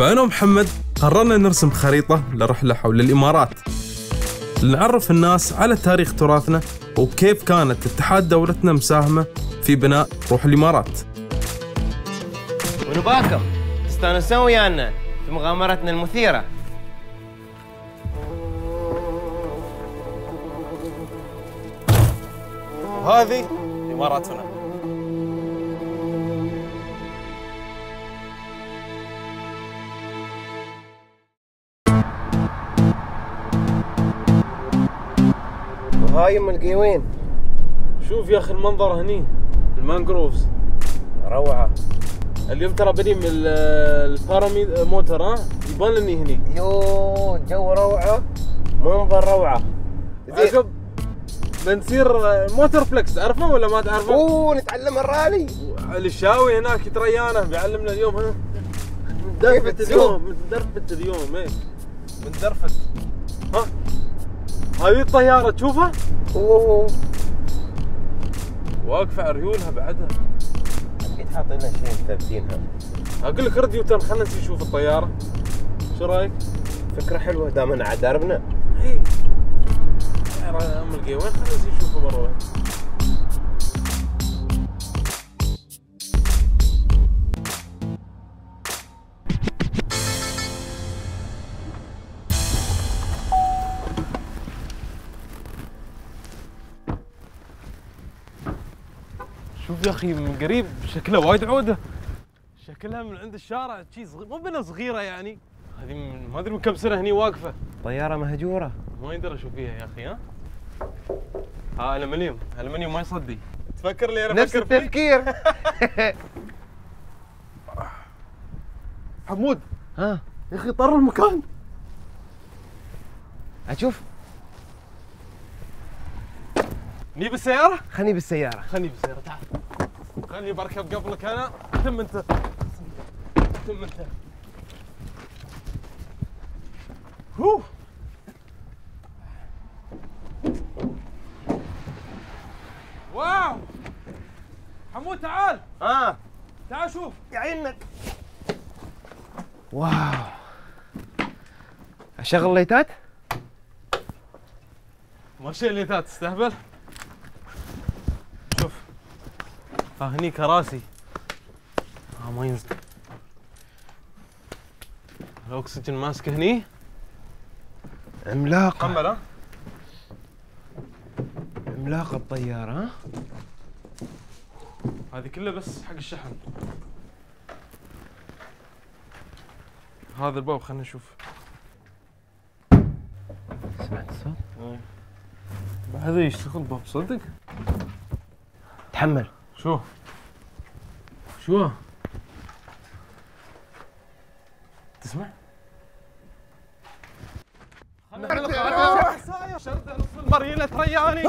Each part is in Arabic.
فأنا ومحمد قررنا نرسم خريطة لرحلة حول الإمارات لنعرف الناس على تاريخ تراثنا وكيف كانت اتحاد دولتنا مساهمة في بناء روح الإمارات. ونباكم تستانسون ويانا في مغامرتنا المثيرة. وهذه إماراتنا. وهاي ام القيوين. شوف يا أخي المنظر هني، المانجروفز روعة. اليوم ترى بني من الباراميد موتر، ها يبان اني هني. يو جو روعة، منظر روعة. عقب بنصير موتور فليكس، تعرفه ولا ما تعرفه؟ اوه نتعلم الرالي. الشاوي هناك يتريانا بيعلمنا اليوم. ها مندرفت اليوم، مندرفت اليوم. ايه مندرفت. ها هذه الطيارة تشوفها؟ اوه واقفة عريولها بعدها. اكيد حاطين لها شيء مثبتينها. اقول لك رد يوتن، خلينا نشوف الطيارة. شو رايك؟ فكرة حلوة دامنا على دربنا. ايه ام القيوين، خلينا نشوفها مرة. شوف يا اخي من قريب شكلها وايد عوده، شكلها من عند الشارع شي صغير، مو بنا صغيره يعني. هذه ما ادري من كم سنه هني واقفه. طيارة مهجورة. ما يقدر اشوف فيها يا اخي. ها المليوم، المليوم ما يصدي. تفكر لي انا نفس التفكير. حمود ها يا اخي طر المكان. اشوف. ني بالسياره؟ خلني بالسيارة. خلني بالسياره، تعال. خلني بركب قبلك انا. تم انت. تم انت. هو واو حمود تعال. تعال شوف. يعينك. واو. اشغل ليتات؟ ما شيء الليتات تستهبل. شوف هني كراسي. ما ينزل. الاكسجين ماسكه هني. عملاقة. حمل. ها عملاقة الطيارة. ها هذه كلها بس حق الشحن. هذا الباب خلينا نشوف. سمعت الصوت؟ هذا يشتغل باب صدق؟ تحمل. شو تسمع؟ شرد نص المرينة ترياني.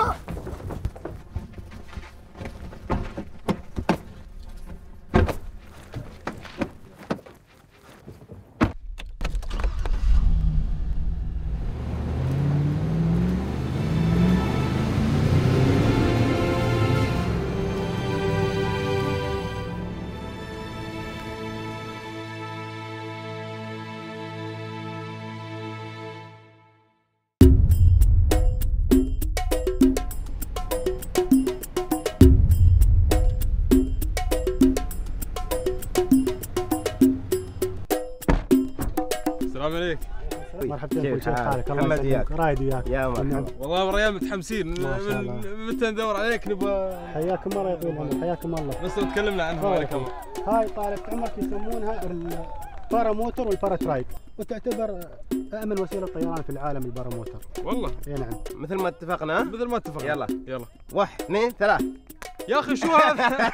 السلام عليك. مرحبتين، كيف حالك؟ الله محمد يسلمك. رايد وياك يا مرحبا. والله الريال متحمسين. متى ندور عليك نبغى. حياكم الله يا طويل العمر، حياكم الله. بس لو تكلمنا عنها عليك الله. هاي طالة عمرك يسمونها الباراموتر والباراترايك، وتعتبر أأمن وسيلة طيران في العالم الباراموتر. والله؟ اي نعم. مثل ما اتفقنا. مثل ما اتفقنا. يلا 1 2 3. يا اخي شو هذا؟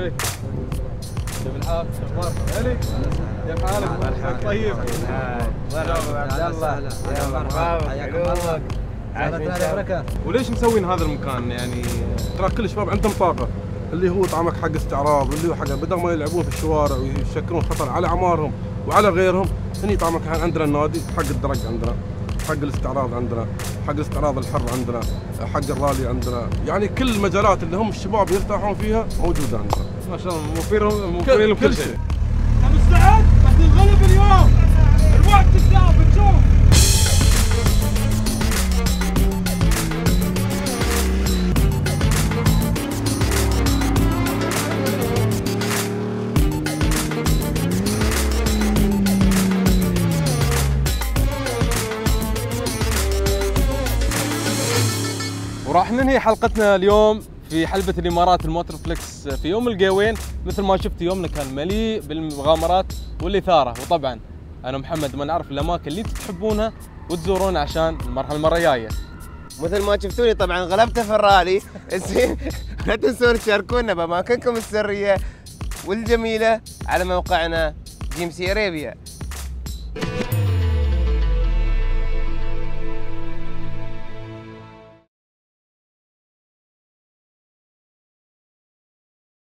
عليكم. كيف الحال؟ اخبارك؟ علي؟ كيف حالك؟ طيب. مرحبا عبد الله. يا مرحبا حياكم الله. عافية. وليش مسوين هذا المكان؟ يعني ترى كل الشباب عندهم طاقة، اللي هو طعمك حق استعراض، واللي هو حق بدل ما يلعبون في الشوارع ويشكلون خطر على اعمارهم وعلى غيرهم. هني طعمك عندنا النادي حق الدرج، عندنا حق الاستعراض، عندنا حق الاستعراض الحر، عندنا حق الرالي، عندنا يعني كل المجالات اللي هم الشباب يرتاحون فيها موجودة عندنا. ما شاء الله موفرين لهم كل شيء. انت مستعد؟ راح تنغلب اليوم. الوقت قدام بتشوف. وراح ننهي حلقتنا اليوم في حلبة الإمارات الموتور فليكس في يوم القوين. مثل ما شفت يومنا كان مليء بالمغامرات والإثارة، وطبعا أنا محمد ما نعرف الأماكن اللي تحبونها وتزورون عشان المرة الجاية. مثل ما شفتوني طبعا غلبته في الرالي. زين لا تنسون تشاركونا بأماكنكم السرية والجميلة على موقعنا جيمسي أريبيا.